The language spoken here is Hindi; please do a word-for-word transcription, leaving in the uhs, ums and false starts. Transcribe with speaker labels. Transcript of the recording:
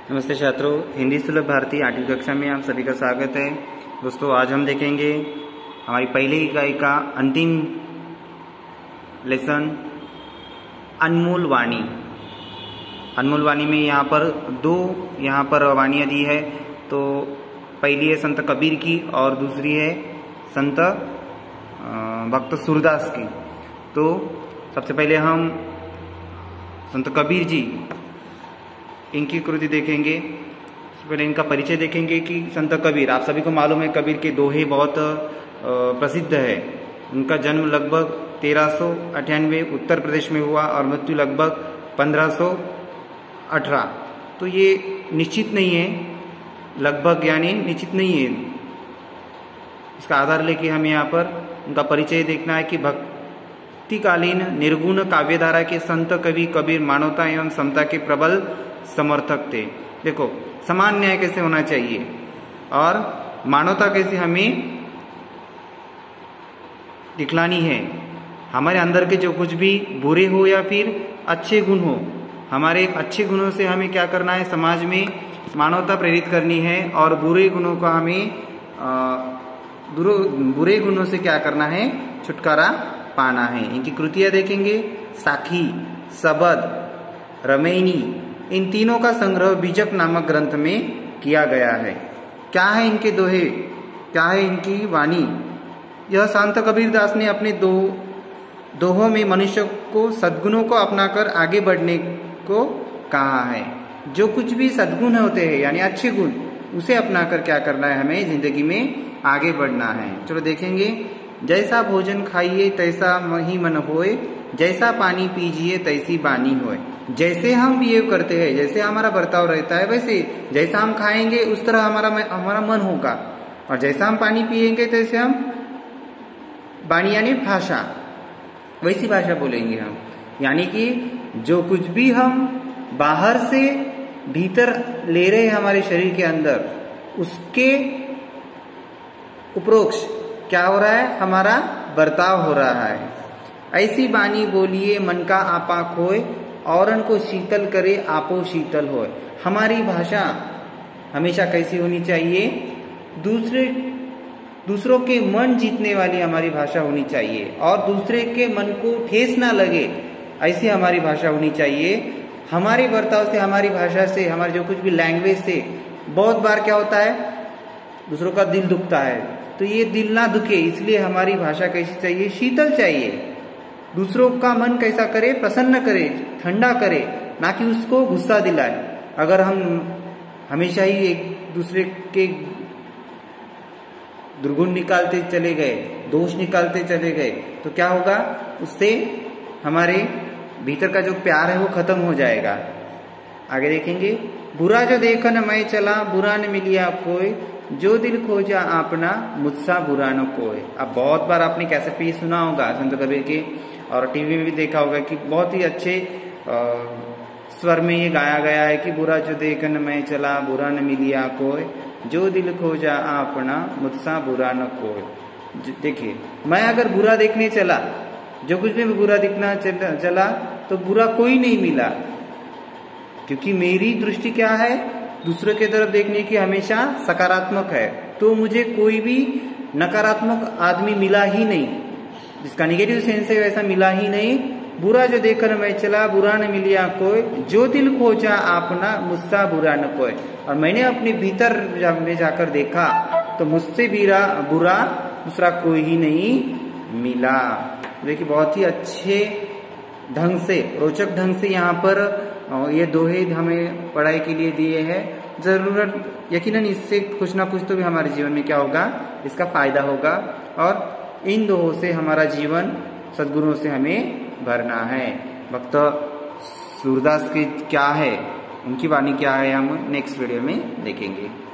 Speaker 1: नमस्ते छात्रों, हिंदी सुलभ भारती आठवीं कक्षा में आप सभी का स्वागत है। दोस्तों, आज हम देखेंगे हमारी पहली इकाई का अंतिम लेसन अनमोल वाणी। अनमोल वाणी में यहाँ पर दो यहाँ पर वाणियाँ दी है। तो पहली है संत कबीर की और दूसरी है संत भक्त सूरदास की। तो सबसे पहले हम संत कबीर जी इनकी कृति देखेंगे। सबसे पहले इनका परिचय देखेंगे कि संत कबीर, आप सभी को मालूम है कबीर के दोहे बहुत प्रसिद्ध है। उनका जन्म लगभग तेरह सौ अट्ठानवे उत्तर प्रदेश में हुआ और मृत्यु लगभग पंद्रह सौ अठारह। तो ये निश्चित नहीं है, लगभग यानी निश्चित नहीं है। इसका आधार लेके हमें यहाँ पर उनका परिचय देखना है कि भक्तिकालीन निर्गुण काव्यधारा के संत कवि कबीर मानवता एवं समता के प्रबल समर्थक थे। देखो, समान न्याय कैसे होना चाहिए और मानवता कैसे हमें दिखलानी है। हमारे अंदर के जो कुछ भी बुरे हो या फिर अच्छे गुण हो, हमारे अच्छे गुणों से हमें क्या करना है, समाज में मानवता प्रेरित करनी है और बुरे गुणों का हमें बुरे गुणों से क्या करना है, छुटकारा पाना है। इनकी कृतियां देखेंगे। साखी, सबद, रमैनी, इन तीनों का संग्रह बीजक नामक ग्रंथ में किया गया है। क्या है इनके दोहे, क्या है इनकी वाणी? यह संत कबीर दास ने अपने दो दोहों में मनुष्य को सद्गुणों को अपनाकर आगे बढ़ने को कहा है। जो कुछ भी सद्गुण होते हैं यानी अच्छे गुण, उसे अपनाकर क्या करना है, हमें जिंदगी में आगे बढ़ना है। चलो देखेंगे। जैसा भोजन खाइए तैसा ही मन होए, जैसा पानी पीजिए तैसी बानी होए। जैसे हम बिहेव करते हैं, जैसे हमारा बर्ताव रहता है, वैसे जैसा हम खाएंगे उस तरह हमारा हमारा मन होगा, और जैसा हम पानी पिएंगे तैसे हम बानी यानी भाषा, वैसी भाषा बोलेंगे हम। यानी कि जो कुछ भी हम बाहर से भीतर ले रहे हैं हमारे शरीर के अंदर, उसके उपरोक्ष क्या हो रहा है, हमारा बर्ताव हो रहा है। ऐसी बानी बोलिए मन का आपा खोए, औरन को शीतल करे आपो शीतल होए। हमारी भाषा हमेशा कैसी होनी चाहिए, दूसरे दूसरों के मन जीतने वाली हमारी भाषा होनी चाहिए और दूसरे के मन को ठेस ना लगे, ऐसी हमारी भाषा होनी चाहिए। हमारे बर्ताव से, हमारी भाषा से, हमारे जो कुछ भी लैंग्वेज से बहुत बार क्या होता है, दूसरों का दिल दुखता है। तो ये दिल ना दुखे, इसलिए हमारी भाषा कैसी चाहिए, शीतल चाहिए। दूसरों का मन कैसा करे, प्रसन्न करे, ठंडा करे, ना कि उसको गुस्सा दिलाए। अगर हम हमेशा ही एक दूसरे के दुर्गुण निकालते चले गए, दोष निकालते चले गए, तो क्या होगा, उससे हमारे भीतर का जो प्यार है वो खत्म हो जाएगा। आगे देखेंगे। बुरा जो देखन मैं चला, बुरा न मिलिया कोई, जो दिल खोजा आपना मुझसा बुरा न कोई। अब बहुत बार आपने कैसेट पे सुना होगा संत कबीर के, और टीवी में भी देखा होगा कि बहुत ही अच्छे आ, स्वर में ये गाया गया है कि बुरा जो देखन मैं चला, बुरा न मिलिया कोई, जो दिल खोजा आपना मुझसा बुरा न कोई। देखिए, मैं अगर बुरा देखने चला, जो कुछ भी बुरा दिखना चला, तो बुरा कोई नहीं मिला, क्योंकि मेरी दृष्टि क्या है, दूसरे की तरफ देखने की हमेशा सकारात्मक है। तो मुझे कोई भी नकारात्मक आदमी मिला ही नहीं, जिसका नेगेटिव सेंस है वैसा मिला ही नहीं। बुरा जो देखकर मैं चला, बुरा न मिलिया कोई, जो दिल खोजा आपना मुझसा बुरा न कोई। और मैंने अपने भीतर जब में जाकर देखा तो मुझसे बुरा बुरा दूसरा कोई ही नहीं मिला। देखिए, बहुत ही अच्छे ढंग से, रोचक ढंग से यहाँ पर ये दोहे हमें पढ़ाई के लिए दिए हैं। जरूरत यकीनन इससे कुछ ना कुछ तो भी हमारे जीवन में क्या होगा, इसका फायदा होगा, और इन दोहों से हमारा जीवन सद्गुणों से हमें भरना है। भक्त सूरदास की क्या है, उनकी वाणी क्या है, हम नेक्स्ट वीडियो में देखेंगे।